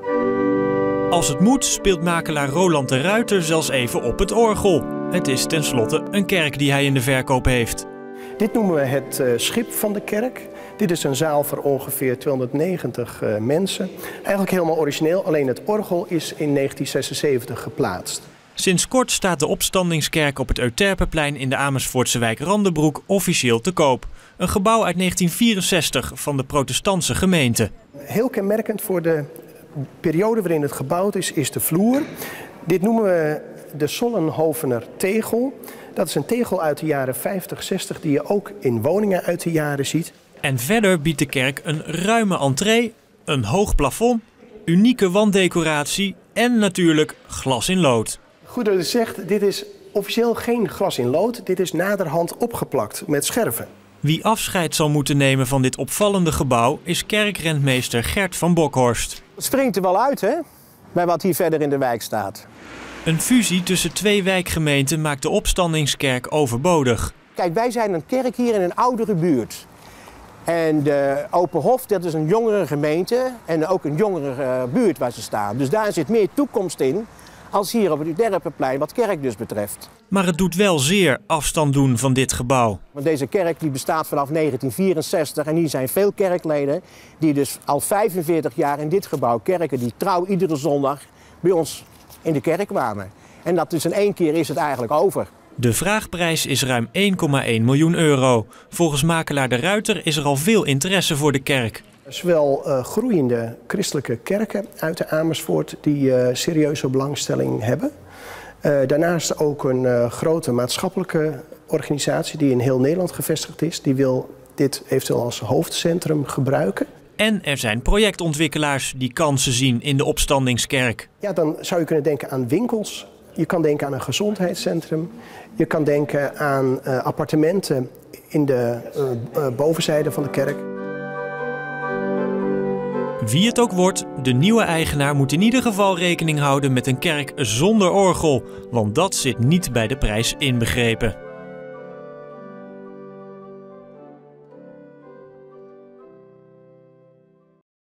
Als het moet speelt makelaar Roland de Ruiter zelfs even op het orgel. Het is tenslotte een kerk die hij in de verkoop heeft. Dit noemen we het schip van de kerk. Dit is een zaal voor ongeveer 290 mensen. Eigenlijk helemaal origineel, alleen het orgel is in 1976 geplaatst. Sinds kort staat de opstandingskerk op het Euterpenplein in de Amersfoortse wijk Randenbroek officieel te koop. Een gebouw uit 1964 van de protestantse gemeente. Heel kenmerkend voor de periode waarin het gebouwd is de vloer. Dit noemen we de Sollenhovener tegel. Dat is een tegel uit de jaren 50, 60 die je ook in woningen uit de jaren ziet. En verder biedt de kerk een ruime entree, een hoog plafond, unieke wanddecoratie en natuurlijk glas in lood. Goed dat u zegt, dit is officieel geen glas in lood. Dit is naderhand opgeplakt met scherven. Wie afscheid zal moeten nemen van dit opvallende gebouw is kerkrentmeester Gert van Bokhorst. Het springt er wel uit, hè? Bij wat hier verder in de wijk staat. Een fusie tussen twee wijkgemeenten maakt de opstandingskerk overbodig. Kijk, wij zijn een kerk hier in een oudere buurt. En de Openhof, dat is een jongere gemeente en ook een jongere buurt waar ze staan. Dus daar zit meer toekomst in als hier op het Euterpenplein wat kerk dus betreft. Maar het doet wel zeer afstand doen van dit gebouw. Want deze kerk die bestaat vanaf 1964 en hier zijn veel kerkleden die dus al 45 jaar in dit gebouw kerken, die trouw iedere zondag bij ons in de kerk kwamen. En dat dus in één keer is het eigenlijk over. De vraagprijs is ruim 1,1 miljoen euro. Volgens makelaar de Ruiter is er al veel interesse voor de kerk. Zowel groeiende christelijke kerken uit de Amersfoort die serieuze belangstelling hebben. Daarnaast ook een grote maatschappelijke organisatie die in heel Nederland gevestigd is. Die wil dit eventueel als hoofdcentrum gebruiken. En er zijn projectontwikkelaars die kansen zien in de opstandingskerk. Ja, dan zou je kunnen denken aan winkels. Je kan denken aan een gezondheidscentrum. Je kan denken aan appartementen in de bovenzijde van de kerk. Wie het ook wordt, de nieuwe eigenaar moet in ieder geval rekening houden met een kerk zonder orgel. Want dat zit niet bij de prijs inbegrepen.